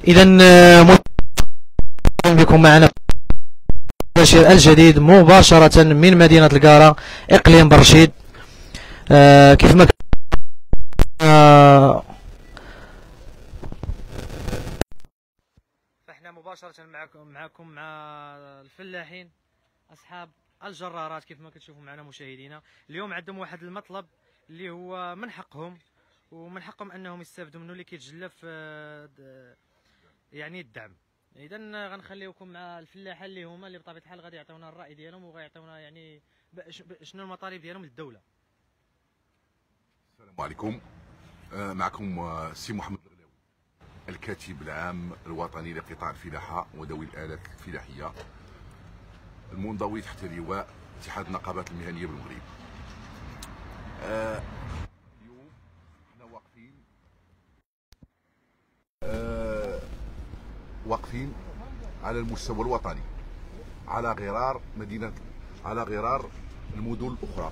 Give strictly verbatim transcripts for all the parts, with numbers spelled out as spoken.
إذا مرحبا بكم معنا المباشر الجديد مباشرة من مدينة القارة إقليم برشيد. آه كيف ما آه فاحنا مباشرة معكم معكم مع الفلاحين أصحاب الجرارات. كيف ما كتشوفوا معنا مشاهدينا، اليوم عندهم واحد المطلب اللي هو من حقهم ومن حقهم انهم يستافدوا منه، اللي كيتجلى في يعني الدعم. اذا غنخليوكم مع الفلاحه اللي هما اللي بطبيعه الحال غادي يعطيونا الراي ديالهم وغيعطيونا يعني شنو المطالب ديالهم للدوله. السلام عليكم. معكم سي محمد الغلاوي، الكاتب العام الوطني لقطاع الفلاحه وذوي الالات الفلاحيه، المنضوي تحت لواء اتحاد النقابات المهنيه بالمغرب. اليوم حنا واقفين آه واقفين على المستوى الوطني على غرار مدينه على غرار المدن الاخرى.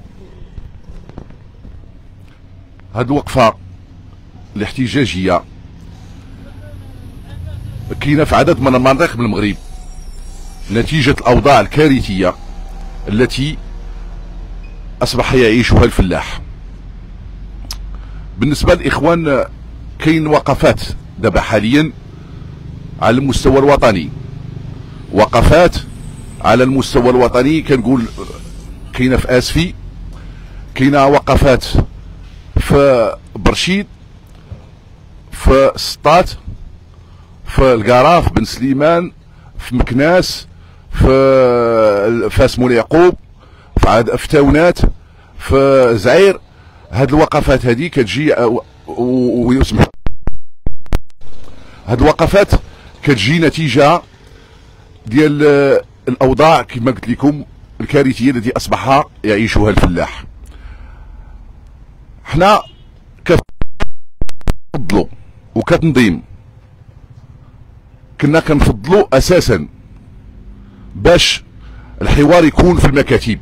هذه الوقفه الاحتجاجيه كاينه في عدد من المناطق من المغرب نتيجه الاوضاع الكارثيه التي اصبح يعيشها الفلاح. بالنسبه للاخوان كاين وقفات دابا حاليا على المستوى الوطني، وقفات على المستوى الوطني كنقول كاينه في اسفي، كاينه وقفات في برشيد، في سطات، في القاره، في بن سليمان، في مكناس، في فاس مول يعقوب، في في تاونات، في زعير. هاد الوقفات هذه كتجي ويسمح هاد الوقفات كتجي نتيجه ديال الاوضاع كما قلت لكم الكارثيه التي اصبح يعيشها الفلاح. حنا كنفضلوا وكتنظيم كنا كنفضلوا اساسا باش الحوار يكون في المكاتب،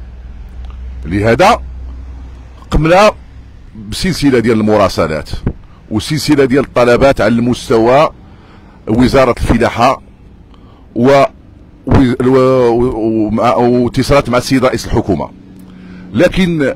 لهذا قمنا بسلسله ديال المراسلات وسلسله ديال الطلبات على المستوى وزاره الفلاحه و واتصالات مع السيد رئيس الحكومه، لكن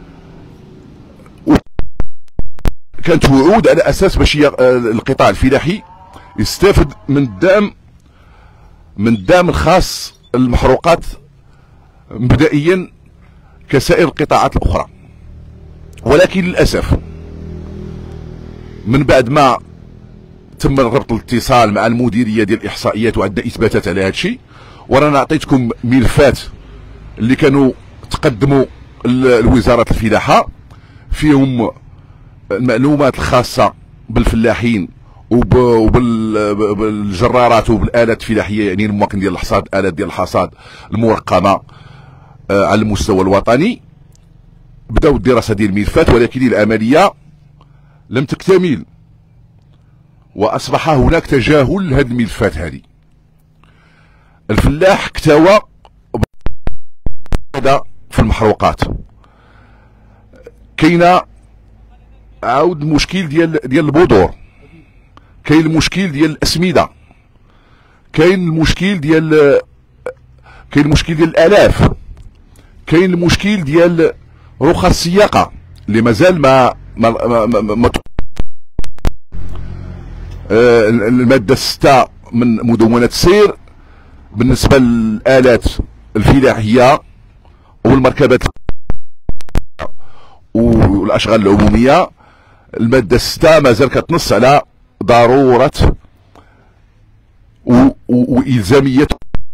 كانت وعود على اساس باش القطاع الفلاحي يستافد من الدعم من الدعم الخاص المحروقات مبدئيا كسائر القطاعات الاخرى. ولكن للاسف من بعد ما تم ربط الاتصال مع المديريه ديال الاحصائيات وعندنا اثباتات على هذا الشيء، ورانا عطيتكم ملفات اللي كانوا تقدموا لوزاره الفلاحه فيهم المعلومات الخاصه بالفلاحين وبالجرارات وبالالات الفلاحيه، يعني المواطن ديال الحصاد، الات ديال الحصاد المرقمه على المستوى الوطني. بداو الدراسه ديال الملفات، ولكن العمليه لم تكتمل واصبح هناك تجاهل لهذه الملفات هذه. الفلاح اكتوى في المحروقات. كاينه عاود المشكل ديال ديال البذور، كاين المشكل ديال الاسمده، كاين المشكل ديال كاين المشكل ديال الالاف، كاين المشكل ديال رخص السياقه اللي مازال ما ما, ما, ما, ما آه الماده ستة من مدونه السير بالنسبه للالات الفلاحيه والمركبات والاشغال العموميه. الماده ستة مازال كتنص على ضروره والزاميه.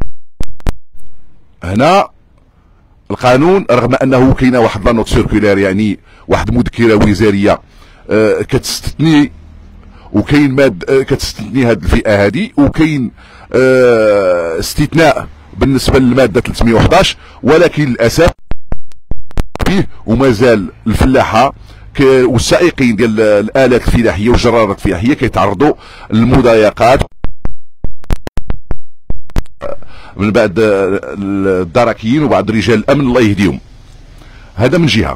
هنا القانون رغم انه كاينه واحد لا نوت سيركولار، يعني واحد مذكره وزاريه آه كتستثني، وكاين ماد آه كتستثني هذه الفئه هذه، وكاين آه استثناء بالنسبه للماده ثلاثمائة وأحد عشر، ولكن للاسف فيه ومازال الفلاحه والسائقين ديال الالات الفلاحيه والجرارات الفلاحيه كيتعرضوا للمضايقات من بعد الدركيين وبعض رجال الامن الله يهديهم. هذا من جهه.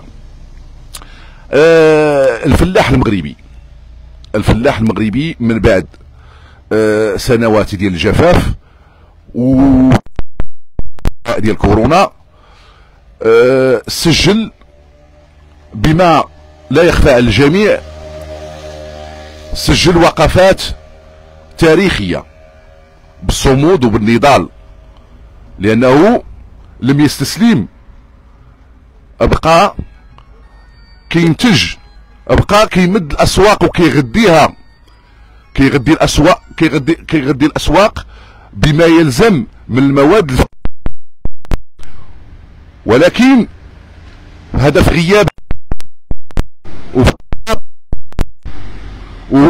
آه الفلاح المغربي الفلاح المغربي من بعد آه سنوات ديال الجفاف و ديال كورونا آه سجل بما لا يخفى على الجميع، سجل وقفات تاريخية بالصمود وبالنضال، لأنه لم يستسلم، أبقى كينتج، أبقى كيمد الأسواق وكيغديها، كيغدي الأسواق كيغدي كيغدي الأسواق بما يلزم من المواد الف... ولكن هذا في غياب و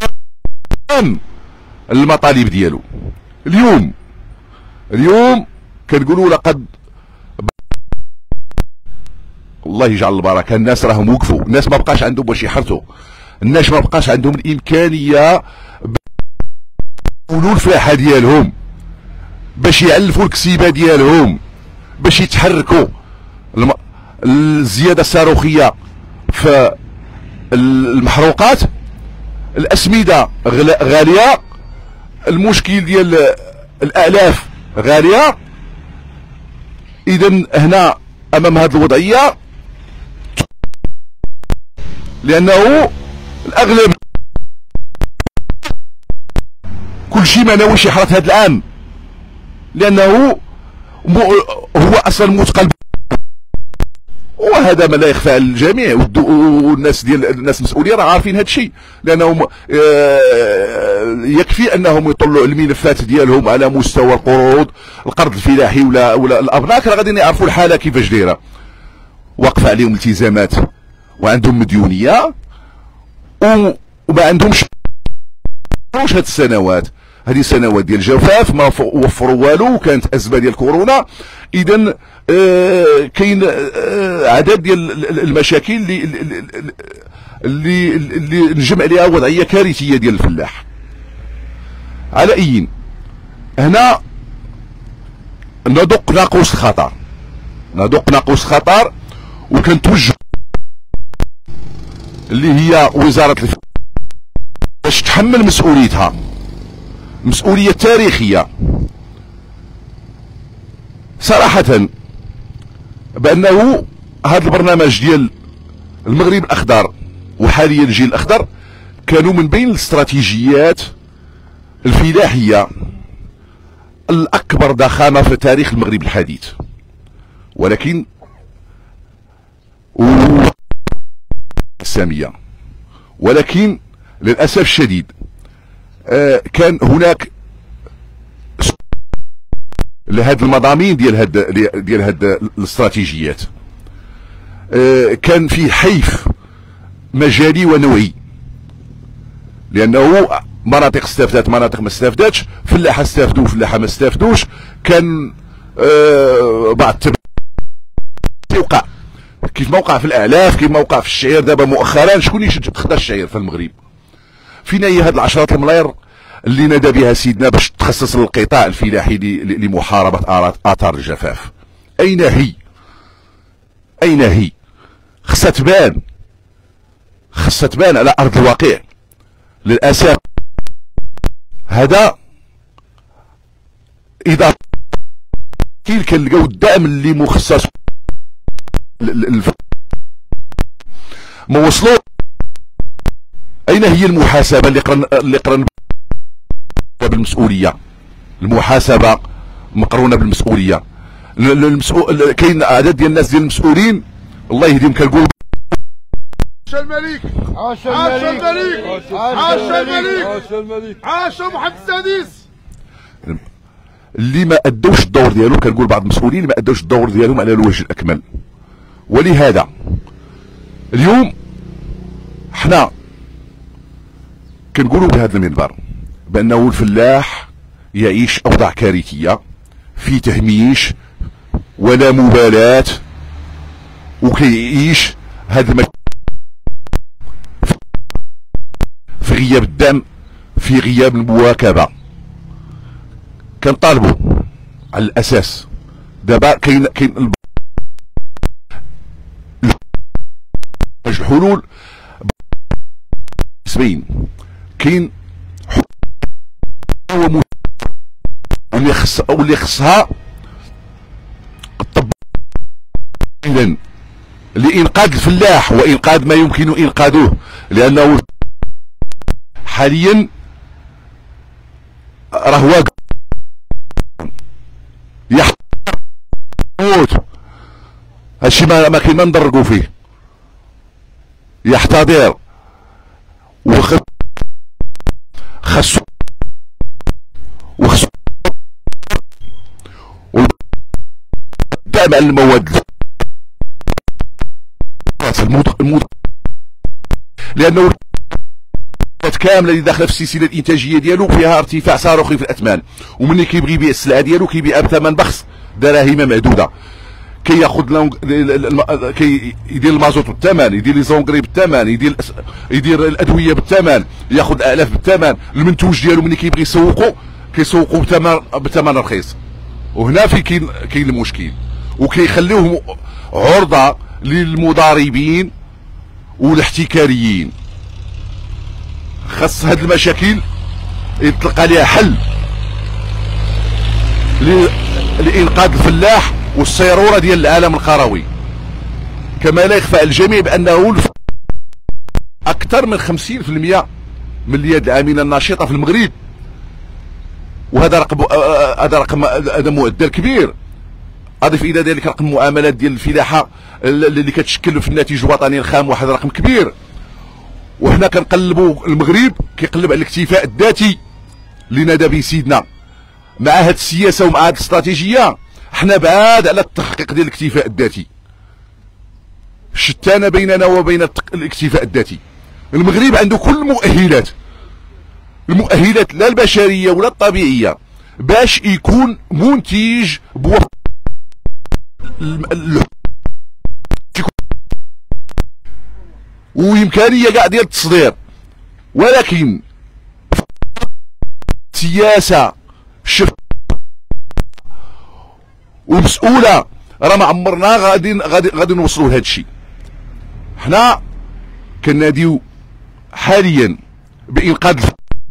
المطالب ديالو. اليوم اليوم كنقولوا لقد الله يجعل البركه، الناس راهم وقفوا، الناس ما بقاش عندهم باش يحرثوا، الناس ما بقاش عندهم الامكانيه يقولوا الفلاحه ديالهم، باش يعلفوا الكسيبه ديالهم، باش يتحركوا. الم... الزياده الصاروخيه في المحروقات، الاسمده غاليه، المشكل ديال الاعلاف غاليه. اذا هنا امام هذه الوضعيه، لانه الاغلب كل شيء ما ناويش يحرث هذا العام، لانه هو اصلا مثقل، وهذا ما لا يخفى على الجميع، والناس ديال الناس المسؤولين راه عارفين هذا الشيء، لانهم يكفي انهم يطلعوا الملفات ديالهم على مستوى القروض، القرض الفلاحي ولا ولا الابناك، راه غادي يعرفوا الحاله كيفاش دايره، واقفه عليهم التزامات وعندهم مديونيه وما عندهمش هاد السنوات، هذه سنوات ديال الجفاف ما وفروا والو، وكانت ازمه ديال كورونا. اذا آه كاين آه عدد ديال المشاكل اللي اللي اللي نجمع عليها وضعيه كارثيه ديال الفلاح. على اي هنا ندق ناقوس الخطر، ندق ناقوس الخطر، وكنتوجه اللي هي وزاره الفلاحه باش تحمل مسؤوليتها، مسؤوليه تاريخيه صراحه، بانه هذا البرنامج ديال المغرب الاخضر وحاليا الجيل الاخضر كانوا من بين الاستراتيجيات الفلاحيه الاكبر ضخامه في تاريخ المغرب الحديث. ولكن الساميه، ولكن للاسف الشديد آه كان هناك لهاد المضامين ديال هاد ديال هاد الاستراتيجيات، آه كان فيه حيف مجالي ونوعي، لانه مناطق استفادت، مناطق ما استفادتش، فلاحه استفادوا، فلاحه ما استفادوش، كان آه بعض التبعات يوقع كيف ما وقع في الاعلاف، كيف ما وقع في الشعير. دابا مؤخرا شكون اللي خدا الشعير في المغرب؟ فينا هي هاد العشرات الملاير اللي نادى بها سيدنا باش تخصص للقطاع الفلاحي لمحاربه اثار الجفاف؟ اين هي؟ اين هي؟ خصها تبان، خصها تبان على ارض الواقع. للاسف هذا اذا كنلقاو الدعم اللي مخصص ما وصلوا. اين هي المحاسبه اللي قرن اللي قرن بالمسؤوليه؟ المحاسبه مقرونه بالمسؤوليه. المسؤول كاين عدد ديال الناس ديال المسؤولين الله يهديهم كنقول عاش الملك، عاش الملك، عاش الملك، عاش الملك، عاش محمد السادس. اللي ما ادوش الدور ديالهم، كنقول بعض المسؤولين اللي ما ادوش الدور ديالهم على الوجه الاكمل. ولهذا اليوم حنا كنقولوا بهذا المنبر بانه الفلاح يعيش اوضاع كارثيه، في تهميش ولا مبالاه، وكيعيش هذا الم... في غياب الدعم، في غياب المواكبه. كنطالبوا على الاساس دابا كاين كاين الحلول سبعين، كاين خص واللي خصها إذن لإنقاذ الفلاح وإنقاذ ما يمكن إنقاذه، لأنه حاليا راه واقع يموت. هادشي ما ما كاين ما ندرقوا فيه، يحتضر وخص خصو وخصو والدعم على المواد الموت الموت لانه كامله اللي داخله في السلسله الانتاجيه ديالو فيها ارتفاع صاروخي في الاثمان، ومني كيبغي يبيع السلعه ديالو كيبيعها بثمن بخس دراهم معدوده، كياخذ كي يدير المازوت بالثمن، يدير لي زونغري بالثمن، يدير يدير الادويه بالثمن، ياخذ الاف بالثمن، المنتوج ديالو ملي كيبغي يسوقو كيسوقو بثمن بثمن رخيص. وهنا في كاين كاين المشكل، وكيخليوهم عرضه للمضاربين والاحتكاريين. خاص هاد المشاكل يطلق عليها حل لإنقاذ الفلاح والصيرورة ديال العالم القروي. كما لا يخفى على الجميع بأنه أكثر من خمسين بالمئة من اليد العاملة النشيطة في المغرب، وهذا رقم هذا رقم هذا معدل كبير. أضيف إلى ذلك رقم المعاملات ديال الفلاحة اللي كتشكل في الناتج الوطني الخام واحد رقم كبير. وحنا كنقلبوا المغرب كيقلب على الاكتفاء الذاتي اللي نادى به سيدنا. مع هاد السياسه ومع هاد الاستراتيجيه حنا بعاد على التحقيق ديال الاكتفاء الذاتي، شتان بيننا وبين الاكتفاء الذاتي. المغرب عنده كل المؤهلات، المؤهلات لا البشريه ولا الطبيعيه باش يكون منتج بوفر وامكانيه كاع ديال التصدير، ولكن سياسه شف ومسؤوله راه ما عمرنا غادي غادي غادي نوصلوا لهذا الشيء. حنا كناديو حاليا بانقاذ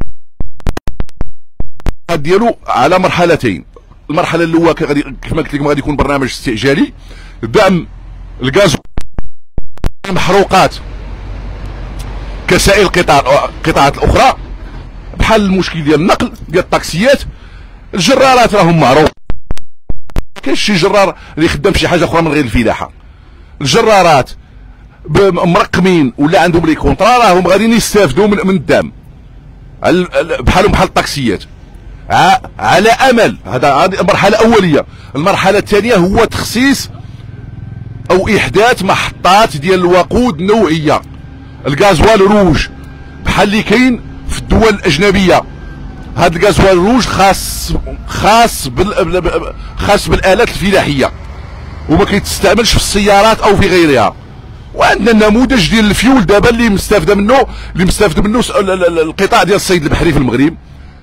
ديالو على مرحلتين. المرحله الاولى غادي كما قلت لكم غادي يكون برنامج استعجالي، دعم الغاز المحروقات كسائر القطاع القطاعات الاخرى، بحال المشكل ديال النقل ديال الطاكسيات. الجرارات راهم معروف، كاين شي جرار اللي خدام شي حاجه اخرى من غير الفلاحه. الجرارات مرقمين ولا عندهم لي كونطرا راهم غاديين يستافدوا من من الدعم بحالهم بحال الطاكسيات على امل. هذا هذه مرحله اوليه. المرحله الثانيه هو تخصيص او احداث محطات ديال الوقود نوعيه، الغازوال روج بحال اللي كاين في الدول الاجنبيه. هذا الغازوال روج خاص خاص بال خاص بالالات الفلاحيه وما كيتستعملش في السيارات او في غيرها. وعندنا النموذج ديال الفيول دابا اللي مستافده منه اللي مستافد منه القطاع ديال الصيد البحري في المغرب.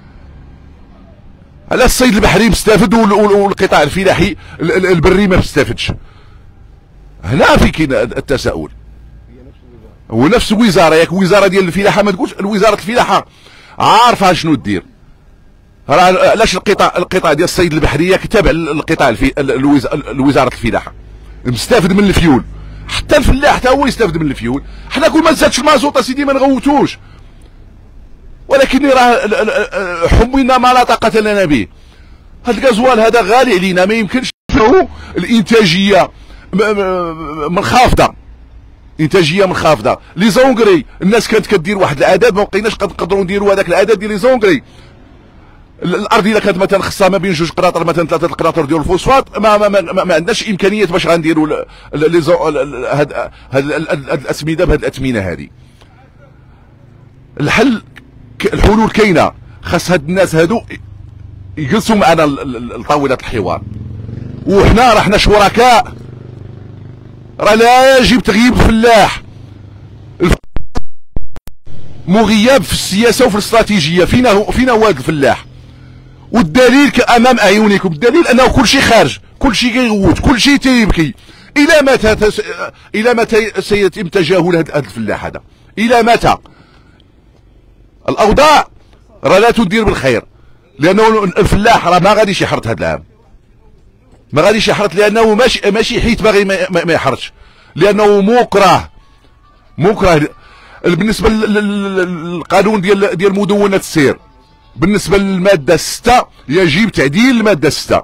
على الصيد البحري مستافد والقطاع الفلاحي البري ما مستافدش. هنا في كاين التساؤل. هو نفس الوزاره، ياك الوزاره ديال الفلاحه ما تقولش الوزاره الفلاحه عارفه شنو دير. راه علاش القطاع القطاع ديال الصيد البحري تابع للقطاع الفي الوزاره الفلاحه مستافد من الفيول، حتى الفلاح حتى هو يستافد من الفيول. حنا كل ما نزادش المازوط اسيدي ما نغوتوش، ولكن راه حملنا ما لا طاقه لنا به. هذا الغازوال هذا غالي علينا، ما يمكنش الانتاجيه منخفضه، انتاجيه منخفضه. لي زونغري الناس كانت كدير واحد العدد ما بقيناش نقدروا نديروا هذاك العدد ديال لي زونغري. الارض الا كانت مثلا خصها ما بين جوج قناطر مثلا ثلاثه القناطر ديال الفوسفات ما ما, ما, ما, ما عندناش امكانيه باش غنديروا لي هاد هاد الاسمده بهاد الاثمنه هذه. الحل الحلول كاينه، خاص هاد الناس هادو يجلسوا معنا لطاوله الحوار، وحنا راه حنا شركاء. راه لا يجب تغييب الفلاح، مغياب في السياسه وفي الاستراتيجيه. فينا هو فينا هو هذا الفلاح، والدليل امام اعينكم. الدليل انه كل شيء خارج، كل شيء كيغوت، كل شيء تيبكي. الى متى تس... الى متى سيتم تجاهل هذا الفلاح هذا؟ الى متى؟ الاوضاع راه لا تدير بالخير، لانه الفلاح راه ما غاديش يحرث هذا العام، ما غاديش يحرث لانه ماشي ماشي حيت باغي ما يحرثش، لانه مكره مكره. بالنسبه للقانون ديال ديال مدونه السير، بالنسبه للماده ستة يجب تعديل الماده ستة،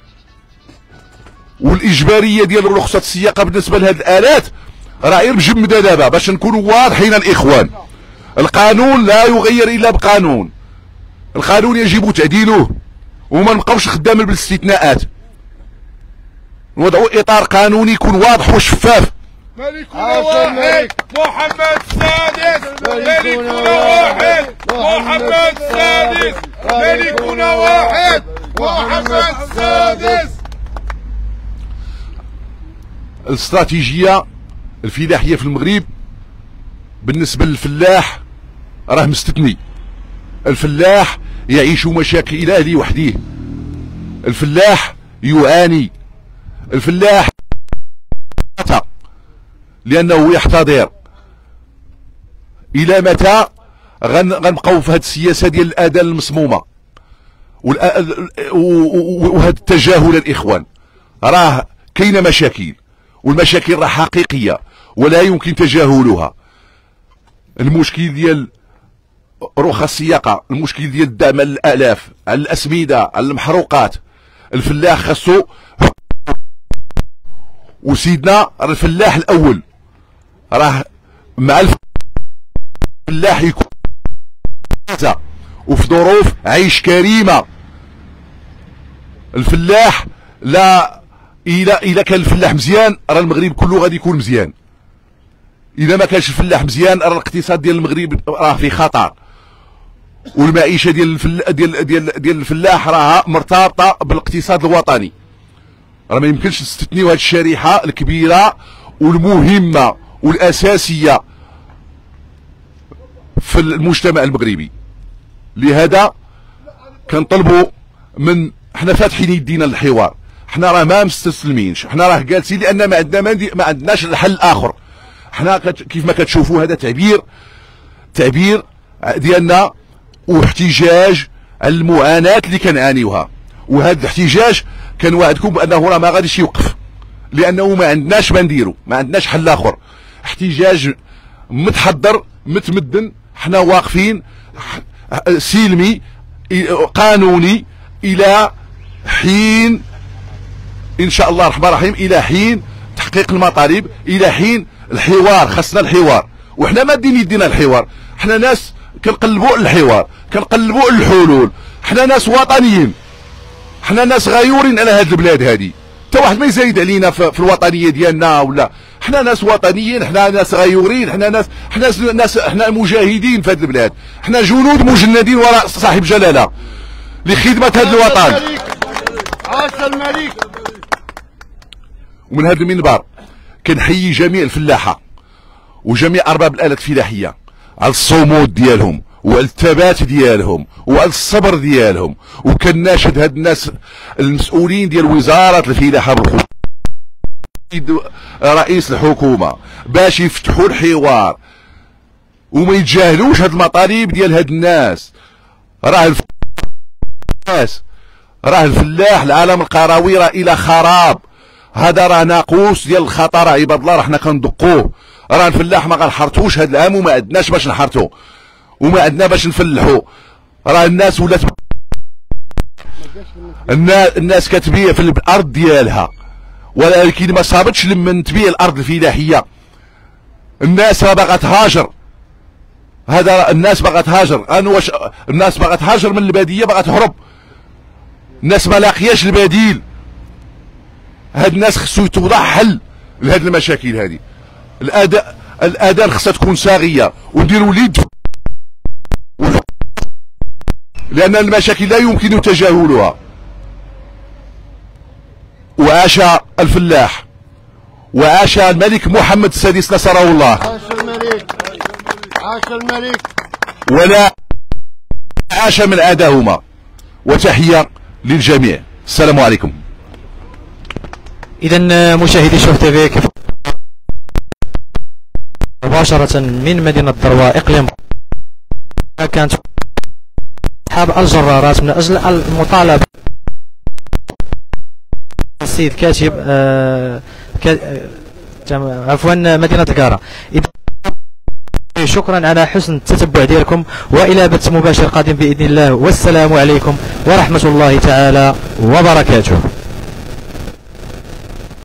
والاجباريه ديال رخصه السياقه بالنسبه لهذه الالات راه غير مجمده دابا باش نكونوا واضحين الاخوان. القانون لا يغير الا بقانون، القانون يجب تعديله وما نبقاوش خدامين بالاستثناءات، نوضعوا اطار قانوني يكون واضح وشفاف. ملكنا واحد محمد السادس، ملكنا واحد محمد السادس، ملكنا واحد محمد السادس. الاستراتيجيه الفلاحيه في المغرب بالنسبه للفلاح راه مستثني. الفلاح يعيش مشاكله لوحده، الفلاح يعاني، الفلاح لانه يحتضر. الى متى غنبقاو في هذه السياسه ديال الاذان المسمومه وهذا التجاهل؟ الاخوان راه كاينه مشاكل، والمشاكل راه حقيقيه ولا يمكن تجاهلها. المشكل ديال رخص السياقه، المشكل ديال الدعم على الالاف، على الاسمده، على المحروقات، الفلاح خاصو. وسيدنا الفلاح الاول راه مع الفلاح يكون وفي ظروف عيش كريمه. الفلاح لا الا الا كان الفلاح مزيان راه المغرب كله غادي يكون مزيان. اذا ما كانش الفلاح مزيان راه الاقتصاد ديال المغرب راه في خطر، والمعيشه ديال الفل... ديال ديال ديال الفلاح راها مرتبطه بالاقتصاد الوطني. راه ما يمكنش نستثنيو هذه الشريحه الكبيره والمهمه والاساسيه في المجتمع المغربي. لهذا كنطلبوا من حنا فاتحين يدينا للحوار، حنا راه ما مستسلمينش، حنا راه جالسين لان ما عندنا ما عندناش الحل الاخر. حنا كيف ما كتشوفوا هذا تعبير تعبير ديالنا واحتجاج على المعاناه اللي كنعانيوها، وهذا الاحتجاج كنوعدكم بانه راه ما غاديش يوقف، لانه ما عندناش ما نديرو، ما عندناش حل اخر. احتجاج متحضر متمدن، حنا واقفين سلمي قانوني الى حين ان شاء الله الرحمن الرحيم، الى حين تحقيق المطالب، الى حين الحوار. خاصنا الحوار، وحنا ما دين يدينا الحوار، حنا ناس كنقلبوا الحوار، كنقلبوا الحلول، حنا ناس وطنيين، حنا ناس غيورين على هذه البلاد هذه. حتى واحد ما يزايد علينا في الوطنيه ديالنا ولا، حنا ناس وطنيين، حنا ناس غيورين، حنا ناس حنا ناس حنا مجاهدين في هذه البلاد، حنا جنود مجندين وراء صاحب جلاله لخدمه هذا الوطن. عاش الملك. ومن هذا المنبر كنحيي جميع الفلاحه وجميع ارباب الالات الفلاحيه على الصمود ديالهم وعلى الثبات ديالهم وعلى الصبر ديالهم، وكناشد هاد الناس المسؤولين ديال وزاره الفلاحه بالخصوص رئيس الحكومه باش يفتحوا الحوار وما يتجاهلوش هاد المطالب ديال هاد الناس. راه الناس راه الفلاح العالم القروي راه الى خراب، هذا راه ناقوس ديال الخطر عباد الله، راه حنا كندقوه. راه الفلاح ما غنحرثوش هذا العام وما عندناش باش نحرثو وما عندنا باش نفلحو. راه الناس ولات الناس كتبيع في الارض ديالها، ولكن ما صابتش لمن تبيع الارض الفلاحيه. الناس راه باغا تهاجر، هذا الناس باغا تهاجر. انا واش الناس باغا تهاجر من الباديه، باغا تهرب، الناس ما لاقياش البديل. هاد الناس خصو يتوضع حل لهاد المشاكل هذه. الاداء الاذان خصها تكون صاغيه ونديروا اليد، لان المشاكل لا يمكن تجاهلها. وعاش الفلاح وعاش الملك محمد السادس نصره الله. عاش الملك. عاش الملك. ولا عاش من عادهما. وتحيه للجميع، السلام عليكم. اذا مشاهدي شوف تيفي كيف مباشره من مدينه الضروة اقليم كانت أصحاب الجرارات من أجل المطالبة السيد كاتب آه عفوا مدينة القارة. شكرا على حسن التتبع ديالكم، والى بث مباشر قادم باذن الله، والسلام عليكم ورحمه الله تعالى وبركاته.